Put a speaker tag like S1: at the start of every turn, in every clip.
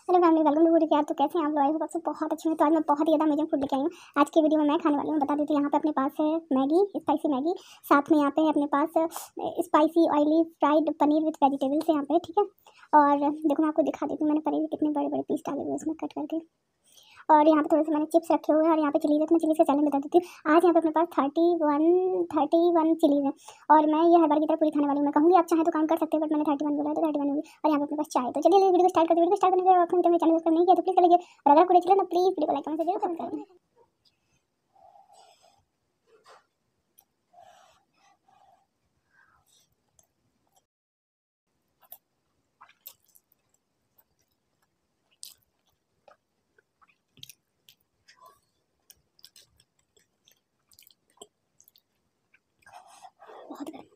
S1: Hello family, welcome to food यार। तो कैसे हैं आप लोग? आई होप आप सब बहुत अच्छे हैं। तो आज मैं बहुत ही ज़्यादा अमेजिंग फूड लेके आई हूँ। आज की वीडियो में मैं खाने वाली हूँ, बता देती हूँ। यहाँ पे अपने पास है मैगी, स्पाइसी मैगी। साथ में यहाँ पे है अपने पास spicy oily fried paneer with vegetables यहाँ पे, ठीक है। और देखो मैं आपको दिखा देती हूँ, मैंने पनीर कितने बड़े बड़े पीस डाले हुए हैं इसमें कट करके। और यहाँ पे थोड़े से मैंने चिप्स रखे हुए हैं। और यहाँ पे चिलीज है, तो मैं चिलीज का चैलेंज बता देती हूँ। आज यहाँ पे अपने पास 31 चिलीज है। और मैं ये हर बार की तरह पूरी खाने वाली हूँ। मैं कहूँगी आप चाहे तो काउंट कर सकते हैं, बट मैंने 31 बोला है तो 31 होगी। और यहाँ पे अपने पास चाय। तो चलिए वीडियो को स्टार्ट करते हैं। वीडियो को स्टार्ट करने के बाद आपने मेरे चैनल सब्सक्राइब नहीं किया तो प्लीज कर लीजिए। और अगर पूरे चले तो प्लीज वीडियो को लाइक कमेंट जरूर करें। बहुत गर्म।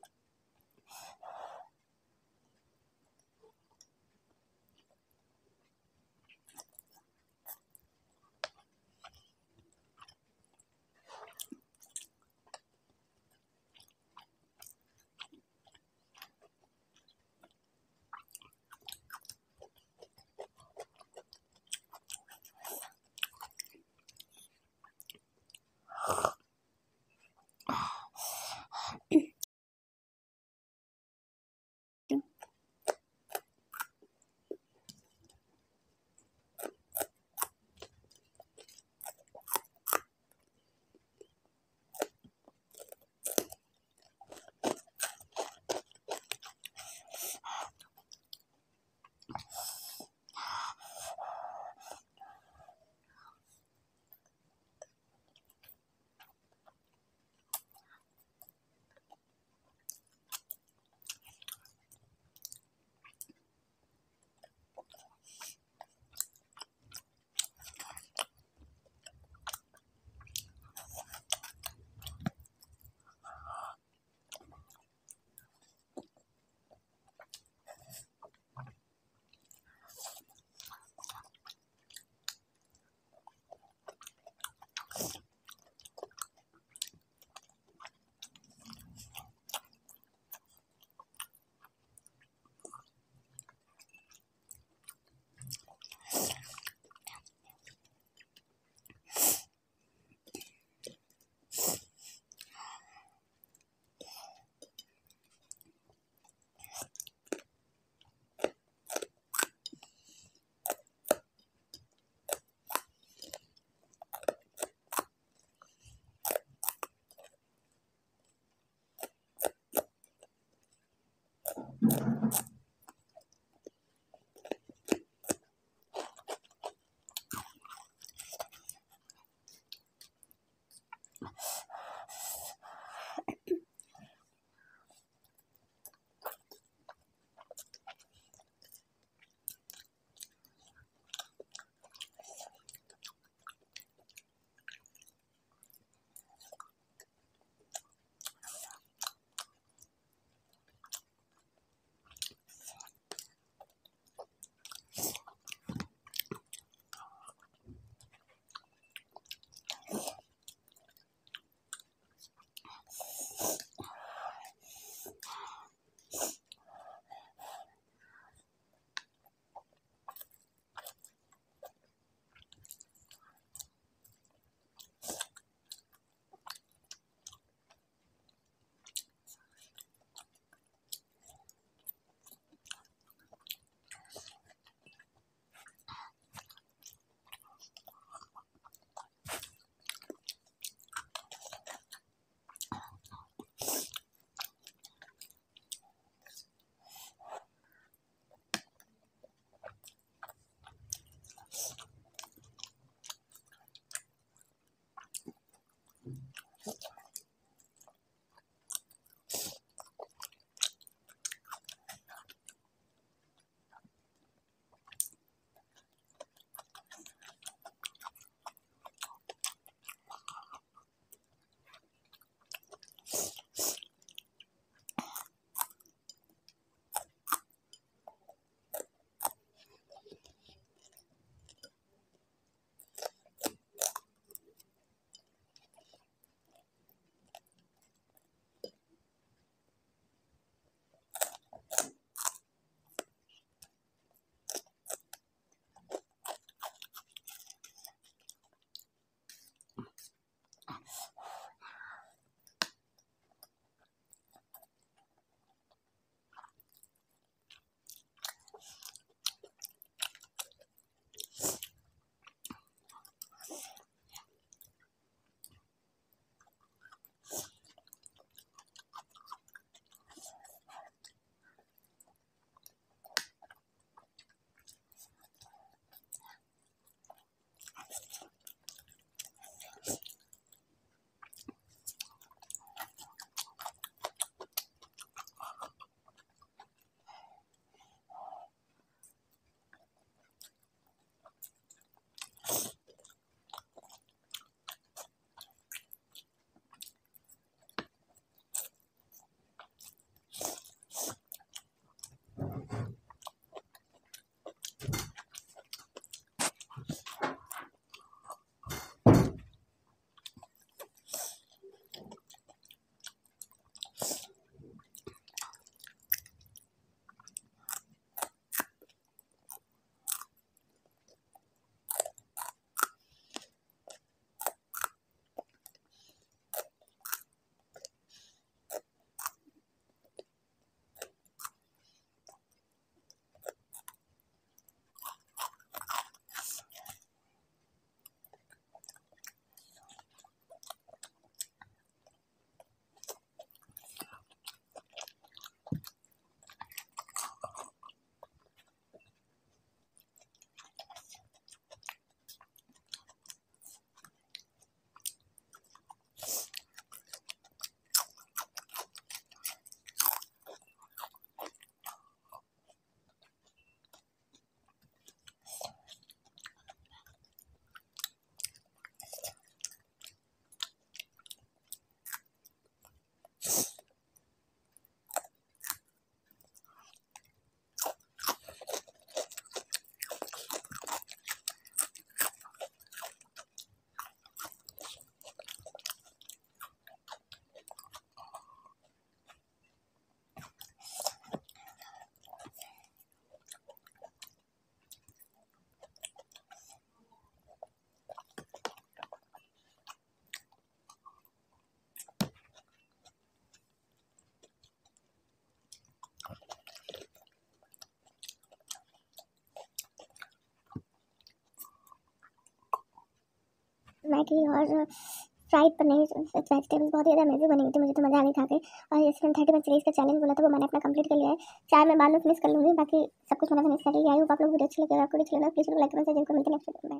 S1: मैगी और फ्राइड पनीर वेजिटेबल्स बहुत ही ज़्यादा अमेजिंग बनी हुई थी। मुझे तो मज़ा आ गई खा के। और इसमें 30 सीरीज़ का चैलेंज बोला था, वो मैंने अपना कंप्लीट कर लिया है। चाय मैं बाद में फिनिश कर लूँगी, बाकी सब कुछ मैंने फिनिश कर लिया। आई होप आप लोग वीडियो अच्छी लगी। अगर आपको अच्छी लगा प्लीज़ लाइक कमेंट शेयर जरूर करें। नेक्स्ट वीडियो में।